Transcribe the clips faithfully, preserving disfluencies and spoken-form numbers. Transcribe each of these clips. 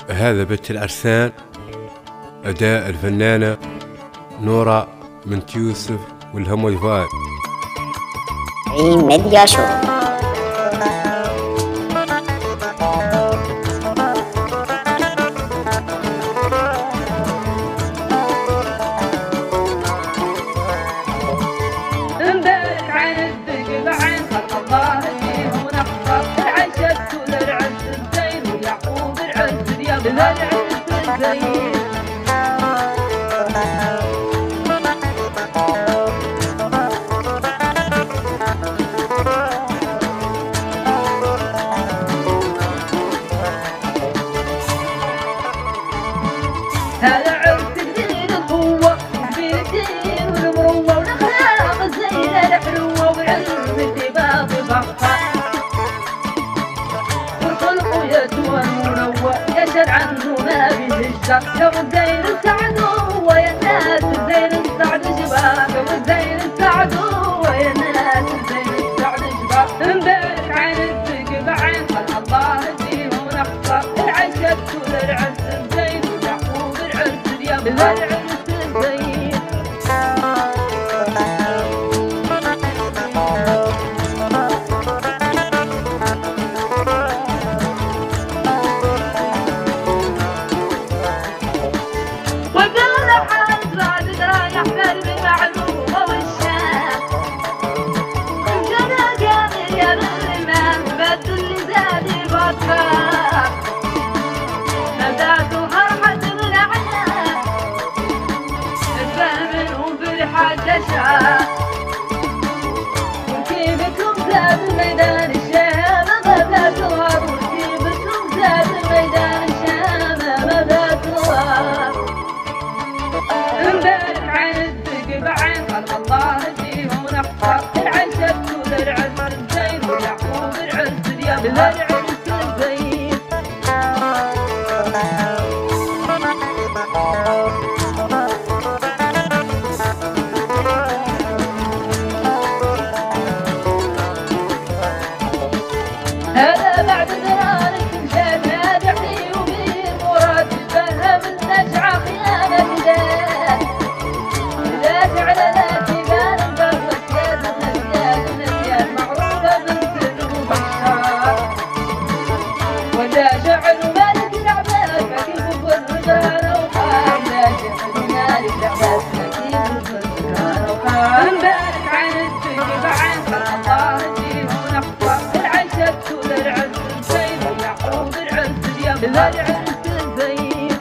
هذا بيت العرسان، أداء الفنانة نورة بنت يوسف والهموي فؤاد. دريم ميديا شو. امبارك عين الدق بعين خلق الله فيه ونخطر العشب كل العز الزين ويعقوب العز اليوم العز الزين. هذا عرس الدين القوة وكبير الدين والمروة والأخلاق الزينة الحلوة والعلم الدباغ فخر والخلق يسوى المنوى يشهد عنه ما به الشر. لو الزين السعد هو يا الناس الزين السعد شباب، لو الزين السعد هو يا الناس الزين السعد شباب. امبارك عين الدق بعين خلق الله فيه ونخطر العشب كل العز الزين ويعقوب العز اليوم العز الزين. وقال حال بعد رايح درب المعلومة والشام وجنا كامل يا بالإمام بد اللي زاد البطار نزعت فرحة من عناب الفهم وفرحة تشعر وكيفكم زاد ميدان الشام غابات الغار وكيفكم زاد ميدان الشام غابات الغار. امبارك عين الدق بعين خلق الله فيه ونخطر العشب كل العز الزين ويعقوب العز اليوم العز الزين. هذا بعد ذلك شاف ناجحي وبيه مراد فهم النجعة خيانة ذات ذات على ذات بان انقلبت سيادة سيادة سيادة معروفة بالسر وبالشار. وذا شعر مالك العباس فكيف بالرجال وقال لا شعر مالك العباس فكيف بالرجال وقال. امبارك عين الدق بعين خلق الله فيه ونخطر العشب كل العز الزين ويعقوب العز اليوم العز الزين.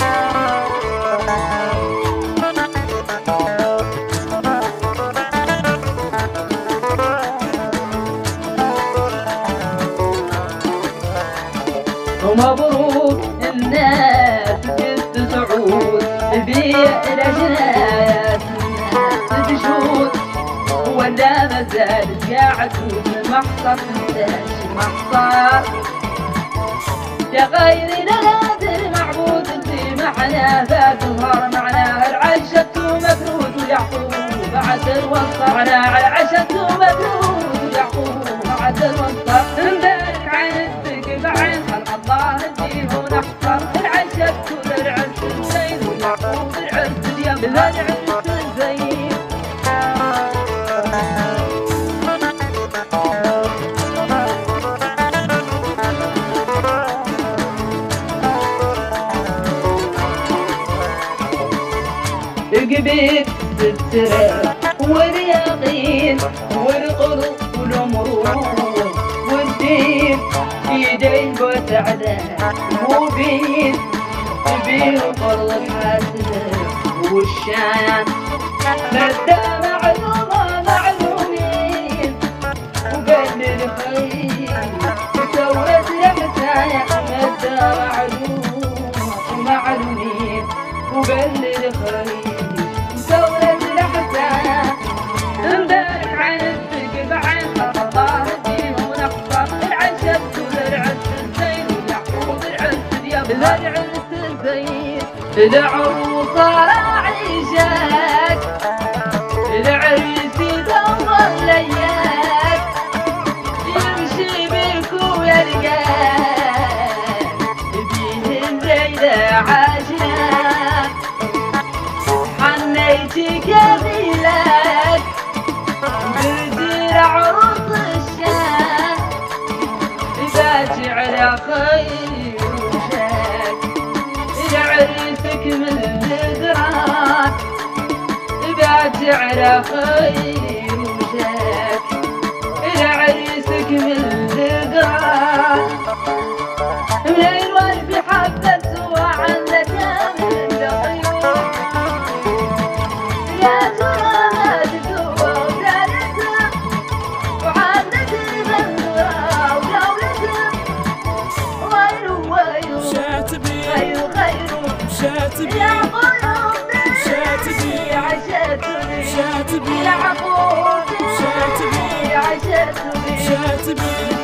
ومبروك الناس ست سعود تبيع الأجناس الناس تشوت ولا ما زالت قاعد محصر مداش محصر يا غير نادر معبود في معناه ذات ظهر معناه العشة مفروض ويعقوب بعد الوصر معناه العشة مفروض ويعقوب بعد الوصر. امبارك عين الدق بعين خلق الله فيه ونخطر العشة كل العز الزين ويعقوب العز اليوم العز الزين. قبيت السراب واليقين والقلب والمرور والدين يدين وسعدان مبين كبير وقلب حاسد والشان مدى معلومة معلومين وقال الخير وسوت الحسايا مدى معلومة ومعلومين وقال الخير وسوت الحسايا. امبارك عين الدق بعين خلق الله فيه ونخطر العشب كل العز الزين ويعقوب العز اليوم العز الزين. العروسة راعيشك العريس يدور لياك يمشي بك ويلقاك بيهم على خير وشاك إلى عريسك من ذكرى من الورد حبت وعنك من الخيول يا ترى ما تدور ولادتك وعنك بندرة ودولتك غير وغير شاتبي غير غير شاتبي يا قلوبي شاتبي عشتني شاتبي يا عقوبي شاتبي عشتني شاتبي